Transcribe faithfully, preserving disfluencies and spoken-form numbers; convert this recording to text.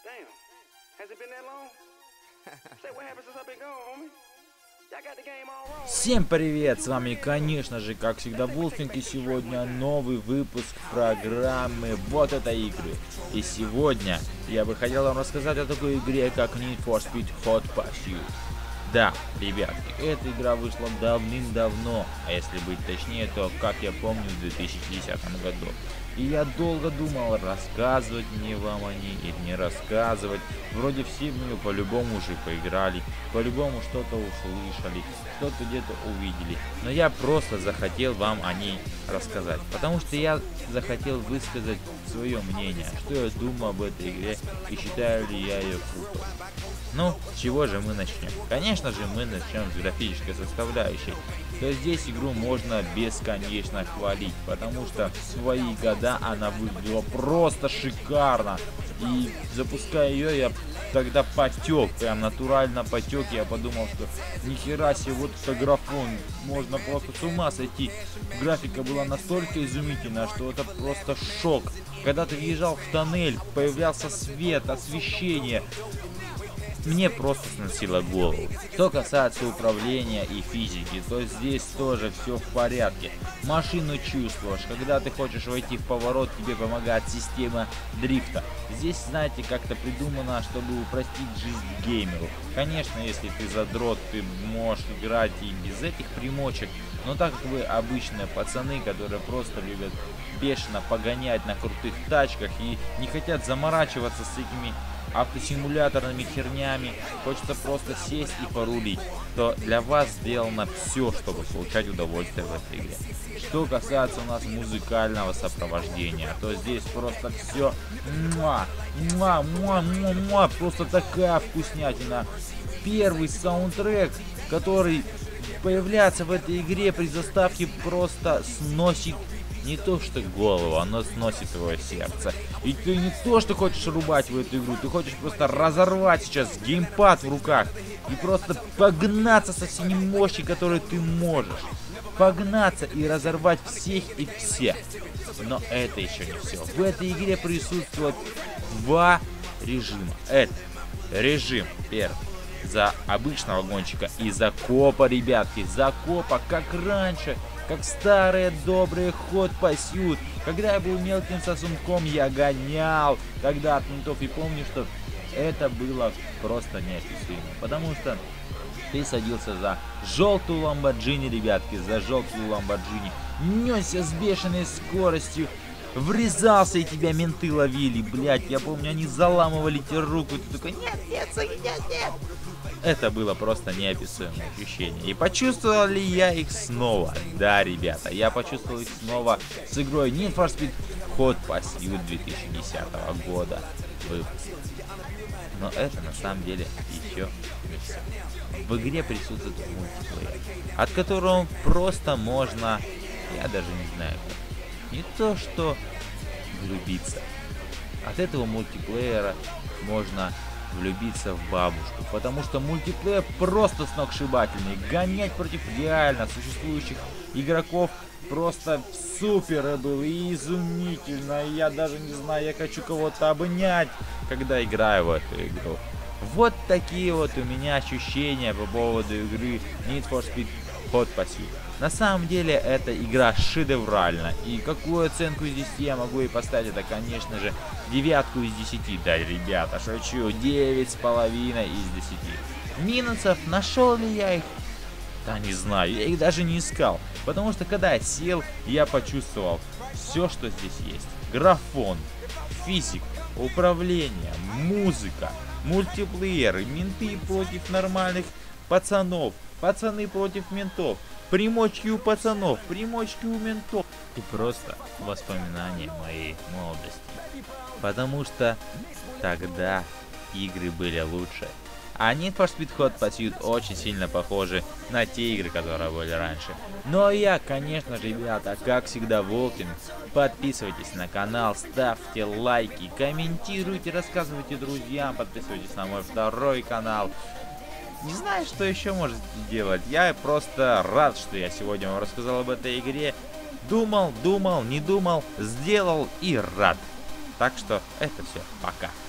Damn. Has it been that long? Say what happened since I've been gone, homie? Y'all got the game all wrong. Всем привет, с вами, конечно же, как всегда, Вулфинг, и сегодня новый выпуск программы «Вот это игры». И сегодня я бы хотел вам рассказать о такой игре, как Need for Speed Hot Pursuit. Да, ребятки, эта игра вышла давным-давно, а если быть точнее, то, как я помню, в две тысячи десятом году. И я долго думал, рассказывать мне вам о ней или не рассказывать. Вроде все в нее по-любому уже поиграли, по-любому что-то услышали, что-то где-то увидели. Но я просто захотел вам о ней рассказать, потому что я захотел высказать свое мнение, что я думаю об этой игре и считаю ли я ее крутой. Ну, с чего же мы начнем? Конечно же, мы начнем с графической составляющей. То здесь игру можно бесконечно хвалить, потому что в свои года она выглядела просто шикарно. И запуская ее, я тогда потек, прям натурально потек. Я подумал, что нихера себе, вот это графон, можно просто с ума сойти. Графика была настолько изумительная, что это просто шок. Когда ты въезжал в тоннель, появлялся свет, освещение. Мне просто сносило голову. Что касается управления и физики, то здесь тоже все в порядке. Машину чувствуешь, когда ты хочешь войти в поворот, тебе помогает система дрифта. Здесь, знаете, как-то придумано, чтобы упростить жизнь геймеру. Конечно, если ты задрот, ты можешь играть и без этих примочек, но так как вы обычные пацаны, которые просто любят бешено погонять на крутых тачках и не хотят заморачиваться с этими автосимуляторными хернями, хочется просто сесть и порулить, то для вас сделано все, чтобы получать удовольствие в этой игре. Что касается у нас музыкального сопровождения, то здесь просто все муа, муа, муа, муа, муа, просто такая вкуснятина. Первый саундтрек, который появляется в этой игре при заставке, просто сносит не то что голову, оно сносит твое сердце. И ты не то что хочешь рубать в эту игру, ты хочешь просто разорвать сейчас геймпад в руках и просто погнаться со всеми мощи, которые ты можешь. Погнаться и разорвать всех и всех. Но это еще не все. В этой игре присутствуют два режима. Это режим первый за обычного гонщика и за копа, ребятки. За копа, как раньше. Как старые добрые Hot Pursuit. Когда я был мелким сосунком, я гонял тогда от ментов. И помню, что это было просто неописуемо. Потому что ты садился за желтую Lamborghini, ребятки, за желтую Lamborghini. Несся с бешеной скоростью. Врезался, и тебя менты ловили, блять. Я помню, они заламывали тебе руку. И ты такой, нет, нет, нет, нет. Это было просто неописуемое ощущение. И почувствовал ли я их снова? Да, ребята, я почувствовал их снова с игрой Need for Speed Hot Pursuit две тысячи десятого года выпуска. Но это на самом деле еще не все. В игре присутствует мультиплеер, от которого просто можно, я даже не знаю как, не то что влюбиться. От этого мультиплеера можно влюбиться в бабушку, потому что мультиплеер просто сногсшибательный. Гонять против реально существующих игроков просто супер был и изумительно. Я даже не знаю, я хочу кого-то обнять, когда играю в эту игру. Вот такие вот у меня ощущения по поводу игры Need for Speed Hot Pursuit. На самом деле эта игра шедевральна, и какую оценку из десяти я могу ей поставить, это, конечно же, девятку из десяти. Да, ребята, шучу, девять с половиной из десяти. Минусов нашел ли я их? Да не знаю, я их даже не искал, потому что когда я сел, я почувствовал все, что здесь есть. Графон, физика, управление, музыка, мультиплееры, менты против нормальных пацанов, пацаны против ментов. Примочки у пацанов, примочки у ментов. И просто воспоминания моей молодости. Потому что тогда игры были лучше. А Need for Speed Hot Pursuit очень сильно похожи на те игры, которые были раньше. Но я, конечно же, ребята, как всегда, Волкин. Подписывайтесь на канал, ставьте лайки, комментируйте, рассказывайте друзьям, подписывайтесь на мой второй канал. Не знаю, что еще можете делать. Я просто рад, что я сегодня вам рассказал об этой игре. Думал, думал, не думал, сделал и рад. Так что это все. Пока.